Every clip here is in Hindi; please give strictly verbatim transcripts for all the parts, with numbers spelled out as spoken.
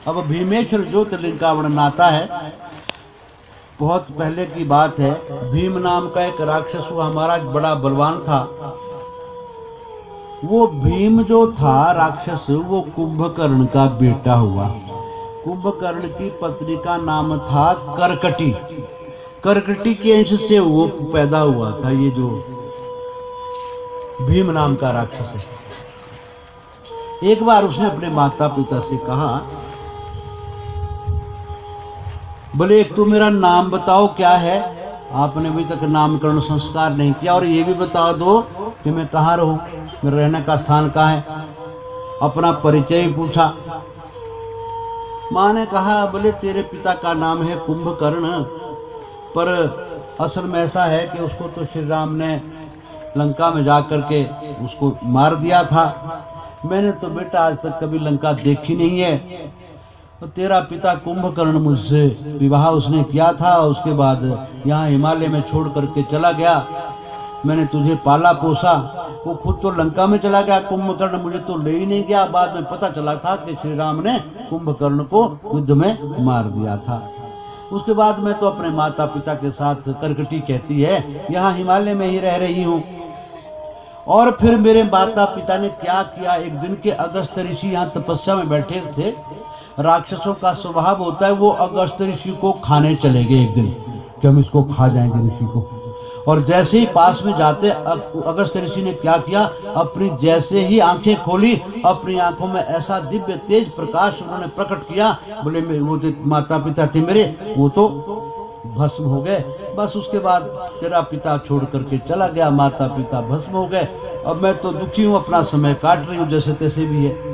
अब भीमेश्वर ज्योतिर्लिंग का वर्णन आता है। बहुत पहले की बात है, भीम नाम का एक राक्षस हुआ, हमारा बड़ा बलवान था। वो भीम जो था राक्षस, वो कुंभकर्ण का बेटा हुआ। कुंभकर्ण की पत्नी का नाम था करकटी। करकटी के अंश से वो पैदा हुआ था, ये जो भीम नाम का राक्षस है। एक बार उसने अपने माता पिता से कहा, बोले एक तो मेरा नाम बताओ क्या है, आपने अभी तक नामकरण संस्कार नहीं किया, और ये भी बता दो कि मैं कहाँ रहूं, मेरे रहने का स्थान कहाँ है। अपना परिचय पूछा। माँ ने कहा, बोले तेरे पिता का नाम है कुंभकर्ण, पर असल में ऐसा है कि उसको तो श्री राम ने लंका में जा करके उसको मार दिया था। मैंने तो बेटा आज तक कभी लंका देखी नहीं है। तो तेरा पिता कुंभकर्ण मुझसे विवाह उसने किया था, उसके बाद यहाँ हिमालय में छोड़ करके चला गया। मैंने तुझे पाला पोसा, वो खुद तो लंका में चला गया कुंभकर्ण, मुझे तो ले ही नहीं गया। बाद में पता चला था कि श्री राम ने कुंभकर्ण को युद्ध में मार दिया था। उसके बाद मैं तो अपने माता पिता के साथ, करकटी कहती है, यहाँ हिमालय में ही रह रही हूँ। और फिर मेरे माता पिता ने क्या किया, एक दिन के अगस्त ऋषि यहाँ तपस्या में बैठे थे। राक्षसों का स्वभाव होता है वो अगस्त ऋषि को खाने चले गए एक दिन, कि हम इसको खा जाएंगे ऋषि को। और जैसे ही पास में जाते, अगस्त ऋषि ने क्या किया, अपनी जैसे ही आंखें खोली, अपनी आंखों में ऐसा दिव्य तेज प्रकाश उन्होंने प्रकट किया। बोले वो जो माता पिता थे मेरे, वो तो भस्म हो गए। बस उसके बाद तेरा पिता छोड़ करके चला गया, माता पिता भस्म हो गए। अब मैं तो दुखी हूँ, अपना समय काट रही हूँ जैसे तैसे भी है।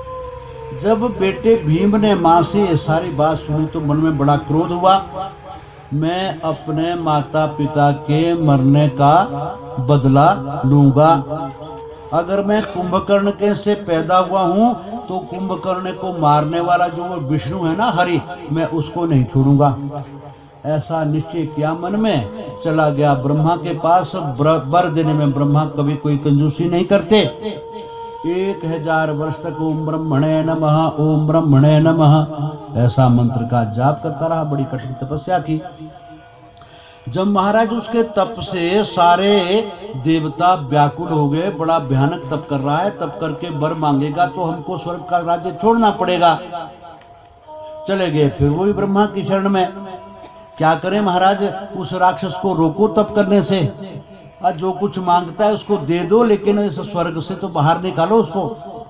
जब बेटे भीम ने माँ से ये सारी बात सुनी तो मन में बड़ा क्रोध हुआ। मैं अपने माता पिता के मरने का बदला लूंगा। अगर मैं कुंभकर्ण के से पैदा हुआ हूं तो कुंभकर्ण को मारने वाला जो वो विष्णु है ना, हरि, मैं उसको नहीं छोड़ूंगा। ऐसा निश्चय किया मन में, चला गया ब्रह्मा के पास। वर देने में ब्रह्मा कभी कोई कंजूसी नहीं करते। एक हजार वर्ष तक ओम ब्रह्मणे नमः, ओम ब्रह्मणे नमः ऐसा मंत्र का जाप करता रहा। बड़ी कठिन तपस्या की। जब महाराज उसके तप से सारे देवता व्याकुल हो गए, बड़ा भयानक तप कर रहा है, तप करके वर मांगेगा तो हमको स्वर्ग का राज्य छोड़ना पड़ेगा। चले गए फिर वो भी ब्रह्मा की शरण में। क्या करें महाराज, उस राक्षस को रोको तप करने से, और जो कुछ मांगता है उसको दे दो, लेकिन इस स्वर्ग से तो बाहर निकालो उसको।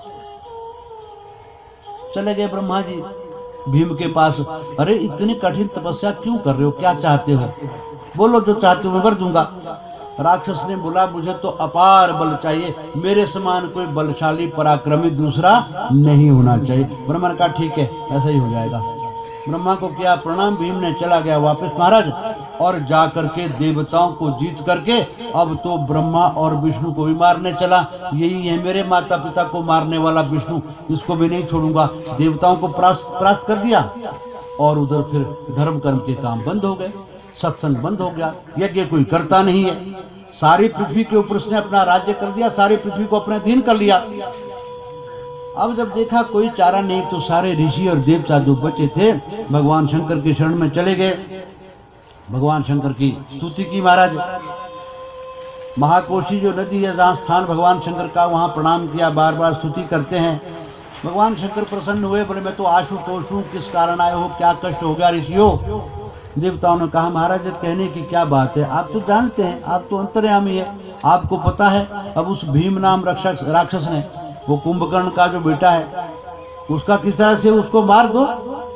चले गए ब्रह्मा जी भीम के पास। अरे इतनी कठिन तपस्या क्यों कर रहे हो, क्या चाहते हो, बोलो जो चाहते हो मैं वर दूंगा। राक्षस ने बोला, मुझे तो अपार बल चाहिए, मेरे समान कोई बलशाली पराक्रमी दूसरा नहीं होना चाहिए। ब्रह्मा ने कहा ठीक है, ऐसा ही हो जाएगा। ब्रह्मा को किया प्रणाम, भीम ने चला गया वापस महाराज, और जा करके देवताओं को जीत करके अब तो ब्रह्मा और विष्णु को भी मारने चला। यही है मेरे माता पिता को मारने वाला विष्णु, इसको भी नहीं छोड़ूंगा। देवताओं को परास्त कर दिया, और उधर फिर धर्म कर्म के काम बंद हो गए, सत्संग बंद हो गया, यज्ञ कोई करता नहीं है। सारी पृथ्वी के ऊपर उसने अपना राज्य कर दिया, सारी पृथ्वी को अपने अधीन कर लिया। अब जब देखा कोई चारा नहीं, तो सारे ऋषि और देवता जो बचे थे भगवान शंकर की शरण में चले गए। भगवान शंकर की स्तुति की महाराज। महाकोशी जो नदी है जहाँ स्थान भगवान शंकर का, वहाँ प्रणाम किया, बार बार स्तुति करते हैं। भगवान शंकर प्रसन्न हुए, बोले मैं तो आशुतोष हूँ, किस कारण आए हो, क्या कष्ट हो गया ऋषियों। देवताओं ने कहा महाराज कहने की क्या बात है, आप तो जानते हैं, आप तो अंतर्यामी है, आपको पता है। अब उस भीम नाम राक्षस राक्षस ने, वो कुंभकर्ण का जो बेटा है, उसका किस तरह से उसको मार दो।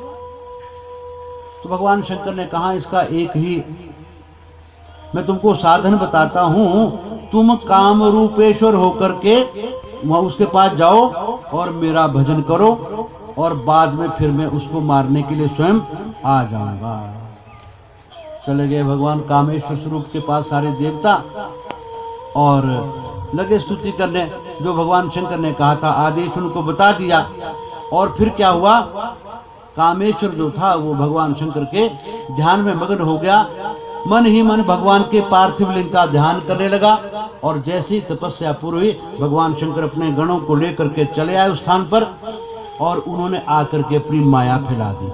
तो भगवान शंकर ने कहा इसका एक ही मैं तुमको साधन बताता हूं, तुम काम रूपेश्वर होकर के वहां उसके पास जाओ और मेरा भजन करो, और बाद में फिर मैं उसको मारने के लिए स्वयं आ जाऊंगा। चले गए भगवान कामेश्वर स्वरूप के पास सारे देवता, और लगे स्तुति करने। जो भगवान शंकर ने कहा था आदेश उनको बता दिया। और फिर क्या हुआ, कामेश्वर जो था वो भगवान शंकर के ध्यान में मग्न हो गया। मन ही मन भगवान के पार्थिव लिंग का ध्यान करने लगा, और जैसे ही तपस्या पूरी हुई, भगवान शंकर अपने गणों को लेकर के चले आए उस स्थान पर, और उन्होंने आकर के अपनी माया फैला दी।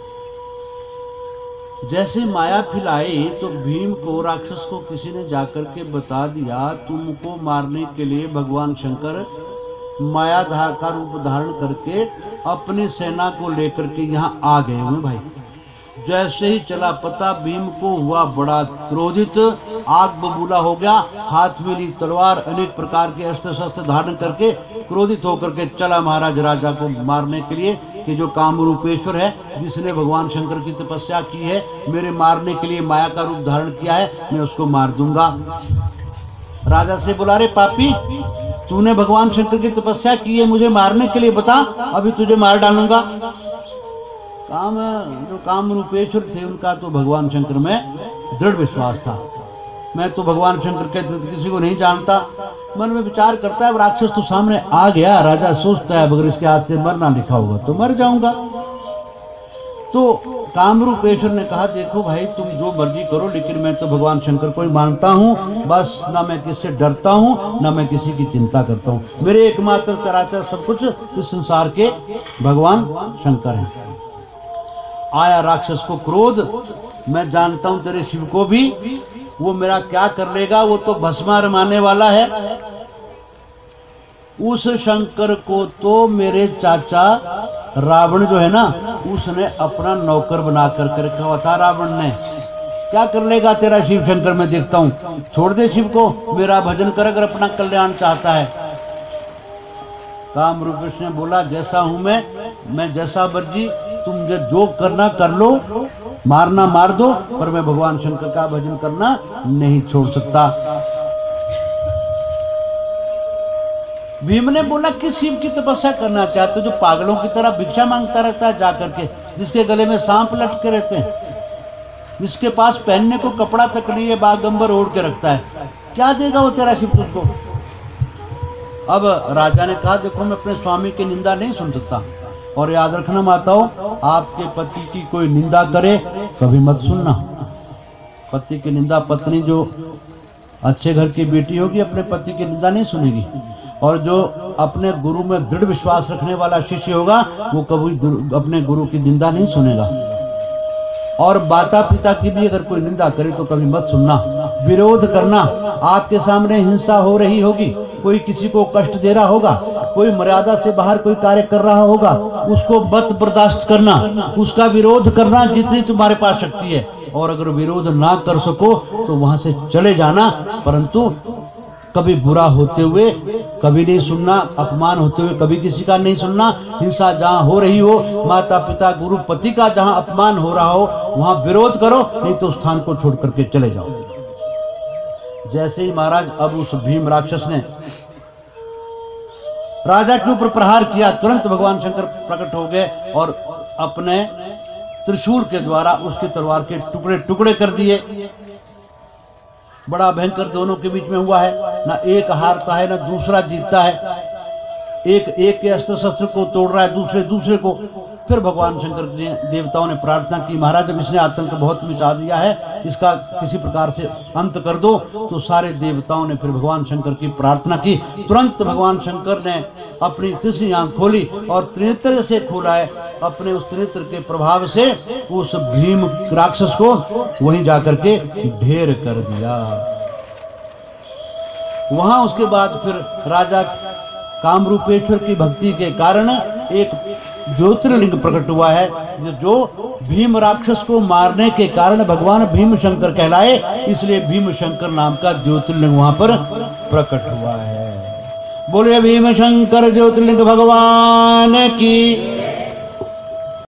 जैसे माया फैलाई तो भीम को, राक्षस को किसी ने जाकर के बता दिया, तुमको मारने के लिए भगवान शंकर मायाधार का रूप धारण करके अपनी सेना को लेकर के यहाँ आ गए हुए भाई। जैसे ही चला पता, भीम को हुआ बड़ा क्रोधित, आग बबूला हो गया, हाथ में ली तलवार, अनेक प्रकार के अस्त्र शस्त्र धारण करके क्रोधित होकर के चला महाराज राजा को मारने के लिए, कि जो कामरूपेश्वर है, जिसने भगवान शंकर की तपस्या की है, मेरे मारने के लिए माया का रूप धारण किया है, मैं उसको मार दूंगा। राजा से बोला, रे पापी, तूने भगवान शंकर की तपस्या की है, मुझे मारने के लिए बता, अभी तुझे मार डालूंगा। काम जो काम रूपेश्वर थे, उनका तो भगवान शंकर में दृढ़ विश्वास था। मैं तो भगवान शंकर के किसी को नहीं जानता। मन में विचार करता है, राक्षस तो सामने आ गया। राजा सोचता है, अगर इसके हाथ से मरना लिखा होगा तो मर जाऊंगा। तो कामरूपेश्वर ने कहा, देखो भाई, तुम जो मर्जी करो, लेकिन मैं तो भगवान शंकर को ही मानता हूँ। बस ना मैं किससे डरता हूँ, ना मैं किसी की चिंता करता हूँ। मेरे एकमात्र चराचर सब कुछ इस संसार के भगवान शंकर हैं। आया राक्षस को क्रोध, मैं जानता हूं तेरे शिव को भी, वो मेरा क्या कर लेगा, वो तो भस्मा रमाने वाला है। उस शंकर को तो मेरे चाचा रावण जो है ना, उसने अपना नौकर बना कर रखा हुआ था। रावण ने क्या कर लेगा तेरा शिव शंकर, मैं देखता हूं। छोड़ दे शिव को, मेरा भजन कर अगर अपना कल्याण चाहता है। कामरूपेश ने बोला, जैसा हूं मैं मैं जैसा मर्जी, तुम जो करना कर लो, मारना मार दो, पर मैं भगवान शंकर का भजन करना नहीं छोड़ सकता। भीम ने बोला, किस शिव की तपस्या करना चाहते हो, जो पागलों की तरह भिक्षा मांगता रहता है जाकर के, जिसके गले में सांप लटके रहते हैं, जिसके पास पहनने को कपड़ा तक नहीं है, बागंबर ओढ़ के रखता है, क्या देगा वो तेरा शिव तुझको। अब राजा ने कहा, देखो मैं अपने स्वामी की निंदा नहीं सुन सकता, और याद रखना माताओं, आपके पति की कोई निंदा करे कभी मत सुनना। पति की निंदा, पत्नी जो अच्छे घर की बेटी होगी अपने पति की निंदा नहीं सुनेगी, और जो अपने गुरु में दृढ़ विश्वास रखने वाला शिष्य होगा वो कभी अपने गुरु की निंदा नहीं सुनेगा। और माता पिता की भी अगर कोई निंदा करे तो कभी मत सुनना, विरोध करना। आपके सामने हिंसा हो रही होगी, कोई किसी को कष्ट दे रहा होगा, कोई मर्यादा से बाहर कोई कार्य कर रहा होगा, उसको मत बर्दाश्त करना, उसका विरोध करना जितनी तुम्हारे पास शक्ति है। और अगर विरोध ना कर सको तो वहां से चले जाना, परंतु कभी बुरा होते हुए कभी नहीं सुनना, अपमान होते हुए कभी किसी का नहीं सुनना। हिंसा जहां हो रही हो, माता पिता गुरु पति का जहां अपमान हो रहा हो, वहां विरोध करो, नहीं तो स्थान को छोड़ करके चले जाओ। जैसे ही महाराज अब उस भीम राक्षस ने राजा के ऊपर प्रहार किया, तुरंत भगवान शंकर प्रकट हो गए और अपने त्रिशूल के द्वारा उसकी तलवार के टुकड़े टुकड़े कर दिए। बड़ा भयंकर दोनों के बीच में हुआ है, ना एक हारता है ना दूसरा जीतता है। एक एक के अस्त्र शस्त्र को तोड़ रहा है, दूसरे दूसरे को। फिर भगवान शंकर ने देवताओं ने प्रार्थना की, महाराज जब इसने आतंक बहुत मिटा दिया है, इसका किसी प्रकार से अंत कर दो। तो सारे देवताओं ने फिर भगवान शंकर की प्रार्थना की। तुरंत भगवान शंकर ने अपनी तीसरी आंख खोली और त्रिनेत्र से खोला है, अपने उस त्रिनेत्र के प्रभाव से उस भीम राक्षस को वहीं जाकर के ढेर कर दिया। वहां उसके बाद फिर राजा कामरूपेश्वर की भक्ति के कारण एक ज्योतिर्लिंग प्रकट हुआ है, जो भीम राक्षस को मारने के कारण भगवान भीम शंकर कहलाए, इसलिए भीम शंकर नाम का ज्योतिर्लिंग वहां पर प्रकट हुआ है। बोले भीम शंकर ज्योतिर्लिंग भगवान की।